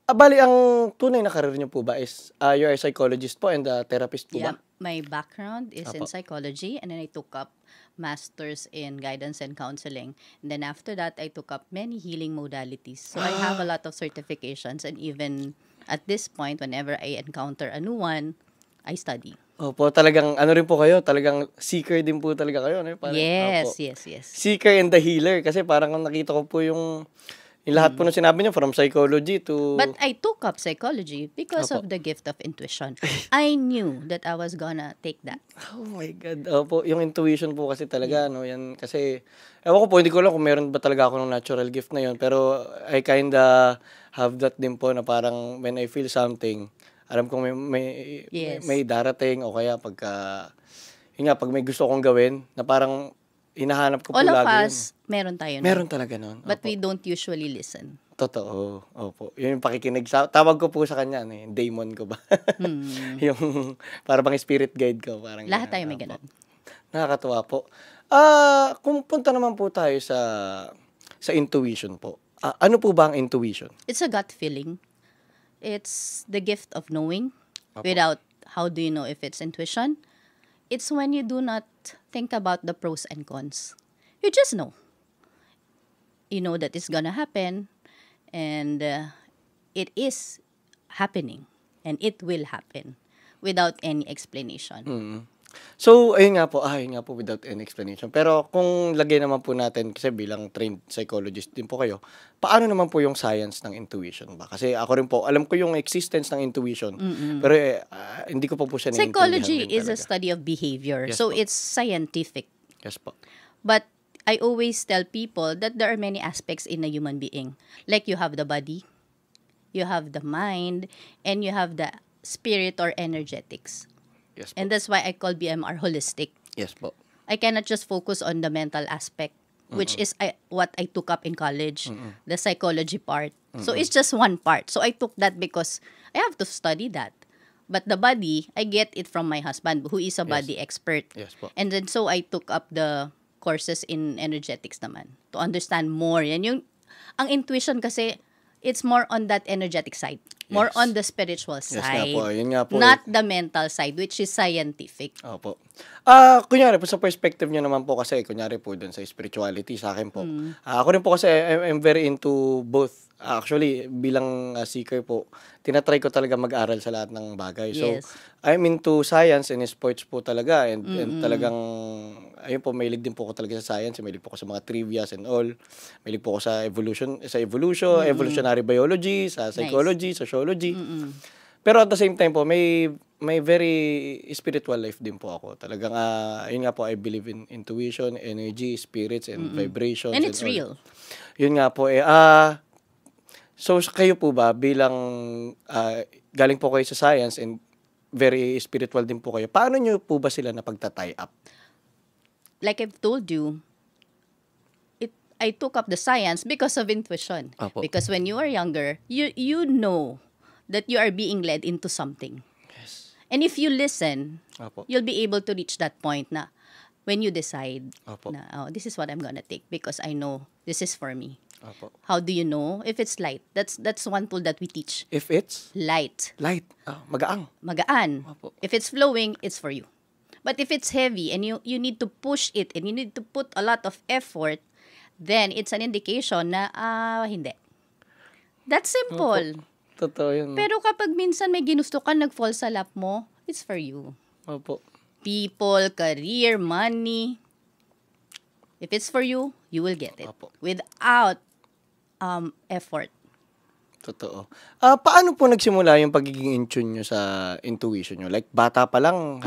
Bali ang tunay na career niyo po ba is, you're a psychologist po and a therapist po ba? Yeah, my background is in Opo. psychology, and then I took up masters in guidance and counseling. And then after that, I took up many healing modalities. So I have a lot of certifications, and even at this point, whenever I encounter a new one, I study. Opo, talagang ano rin po kayo, talagang seeker din po talaga kayo, no? Parang, Yes, opo. yes, yes. Seeker and the healer kasi parang nakita ko po yung lahat po ng sinabi niyo from psychology to But I took up psychology because Opo. of the gift of intuition. I knew that I was gonna take that. Oh my God. Opo, yung intuition po kasi talaga, no? Yan kasi, ewan ko po, hindi ko alam kung meron ba talaga ako ng natural gift na yun. Pero I kinda have that din po na parang when I feel something, alam kong Yes. may darating o kaya pagka, yun nga, pag may gusto kong gawin, na parang hinahanap ko po All of lagi us, meron tayo yun. nun. Meron talaga nun. But Opo. we don't usually listen. Totoo. Opo. Yun yung pakikinig. Tawag ko po sa kanya, ano, yung daemon ko ba? Yung para bang spirit guide ko. Parang Lahat ganun. tayo may Opo. ganun. Nakakatuwa po. Kung punta naman po tayo sa intuition po. Ano po ba ang intuition? It's a gut feeling. It's the gift of knowing Opo. without how do you know if it's intuition? It's when you do not think about the pros and cons. You just know. You know that it's gonna happen, and it is happening, and it will happen without any explanation. So, ayun nga po without any explanation. Pero kung lagay naman po natin, kasi bilang trained psychologist din po kayo, paano naman po yung science ng intuition ba? Kasi ako rin po, alam ko yung existence ng intuition, pero hindi ko pa po siya naiintindihan Psychology din is a talaga. study of behavior, Yes so po. it's scientific. Yes po. But I always tell people that there are many aspects in a human being. Like you have the body, you have the mind, and you have the spirit or energetics. Yes po. And that's why I call BMR holistic. Yes po. I cannot just focus on the mental aspect, which is what I took up in college, the psychology part. So it's just one part. So I took that because I have to study that. But the body, I get it from my husband, who is a body expert. Yes po. And then so I took up the courses in energetics naman to understand more. Yan yung, ang intuition kasi, it's more on that energetic side. More Yes. on the spiritual Yes nga side. po, yun nga po. Not the mental side, which is scientific. Opo. Kunyari po sa perspective niyo naman po kasi, kunyari po dun sa spirituality sa akin po. Ako rin po kasi I'm very into both. Actually, bilang seeker po, tinatry ko talaga mag-aral sa lahat ng bagay. So, Yes. I'm into science and sports po talaga. And talagang, ayun po, mahilig din po ako talaga sa science. Mahilig po ako sa mga trivias and all. Mahilig po ako sa evolutionary biology, sa psychology, sociology. Pero at the same time po, may very spiritual life din po ako. Talagang, yun nga po, I believe in intuition, energy, spirits, and vibrations. And it's all. real. Yun nga po, so kayo po ba, bilang galing po kayo sa science and very spiritual din po kayo, paano nyo po ba sila napagta-tie up? Like I've told you, I took up the science because of intuition. Apo. Because when you are younger, you know that you are being led into something. Yes. And if you listen, Opo. you'll be able to reach that point na when you decide Opo. na, oh, this is what I'm gonna take because I know this is for me. Opo. How do you know? If it's light. That's one tool that we teach. If it's Light. light, magaang. Magaan. Opo. If it's flowing, it's for you. But if it's heavy and you need to push it and you need to put a lot of effort, then it's an indication na hindi. That's simple. Totoo yun. Pero kapag minsan may ginusto ka, nag-fall sa lap mo, it's for you. Opo. People, career, money. If it's for you, you will get it. Opo. Without effort. Totoo. Paano po nagsimula yung pagiging in tune nyo sa intuition nyo? Like, bata pa lang,